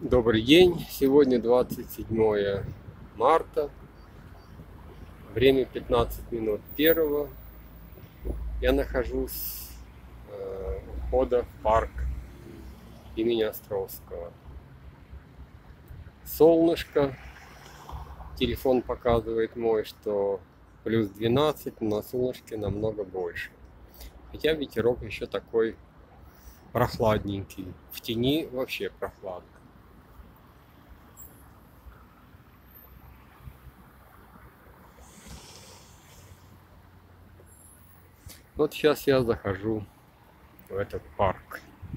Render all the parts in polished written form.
Добрый день! Сегодня 27 марта, время 15 минут первого. Я нахожусь у входа в парк имени Островского. Солнышко, телефон показывает мой, что плюс 12, но на солнышке намного больше. Хотя ветерок еще такой прохладненький, в тени вообще прохладно. Вот сейчас я захожу в этот парк.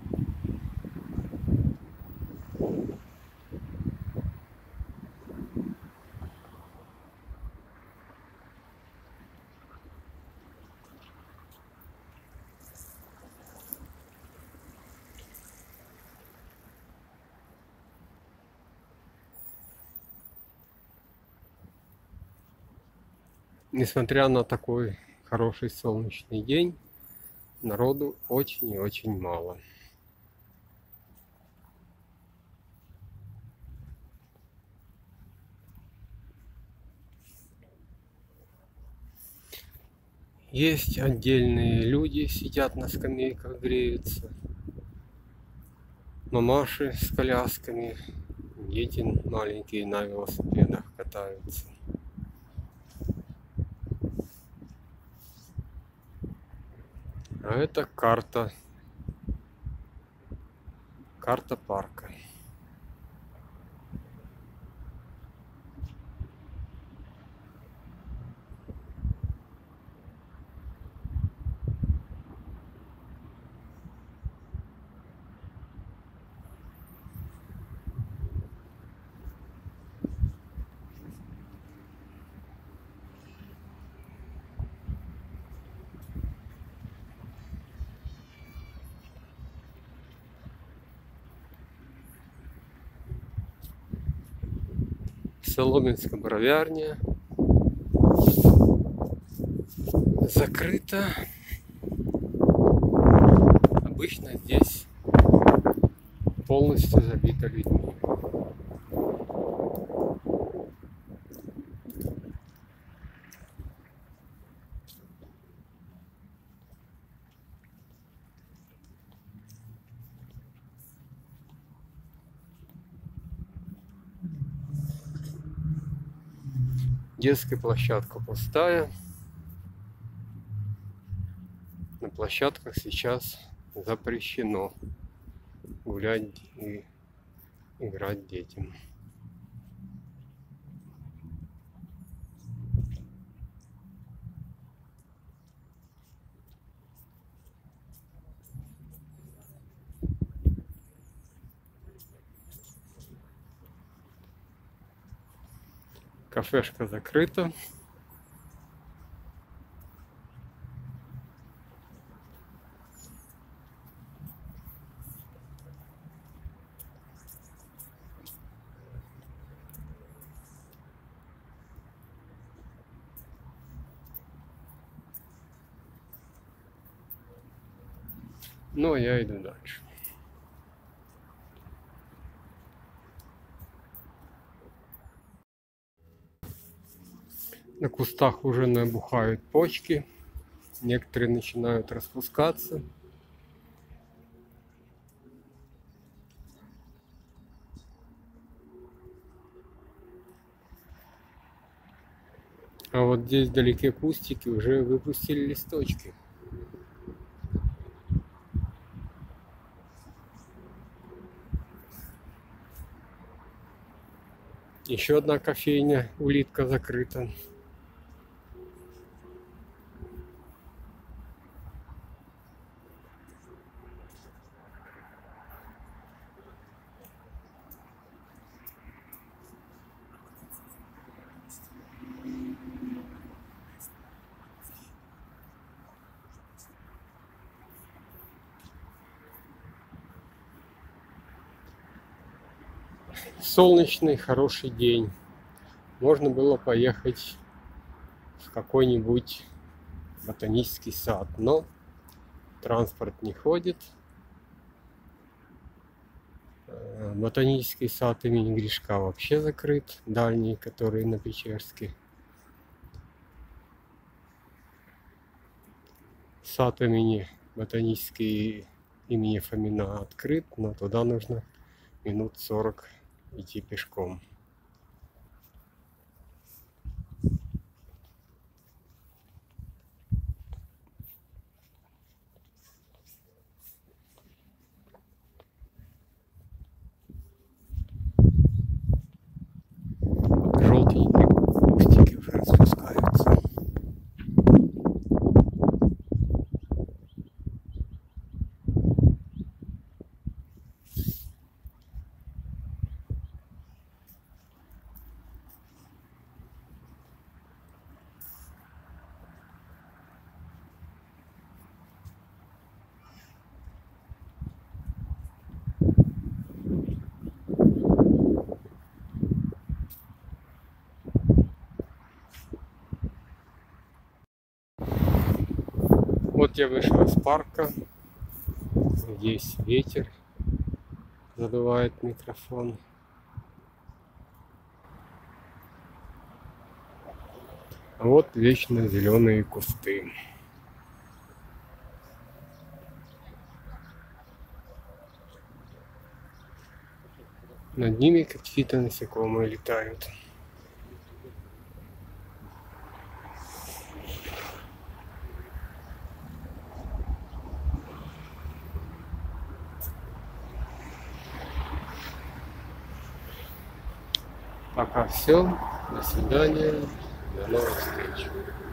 Несмотря на такой хороший солнечный день, народу очень и очень мало. Есть отдельные люди, сидят на скамейках, греются. Мамаши с колясками, дети маленькие на велосипедах катаются. А это карта парка. Соломенская бровярня закрыта. Обычно здесь полностью забито людьми. Детская площадка пустая. На площадках сейчас запрещено гулять и играть детям. Кафешка закрыта. Но я иду дальше. На кустах уже набухают почки. Некоторые начинают распускаться. А вот здесь вдалеке кустики уже выпустили листочки. Еще одна кофейня, улитка, закрыта. Солнечный, хороший день. Можно было поехать в какой-нибудь ботанический сад, но транспорт не ходит. Ботанический сад имени Гришка вообще закрыт, дальний, который на Печерске. Сад ботанический имени Фомина открыт, но туда нужно минут 40 идти пешком. Желтенькие кустики уже распускаются. Вот я вышел из парка, здесь ветер задувает микрофон. А вот вечно зеленые кусты. Над ними какие-то насекомые летают. Пока все. До свидания. До новых встреч.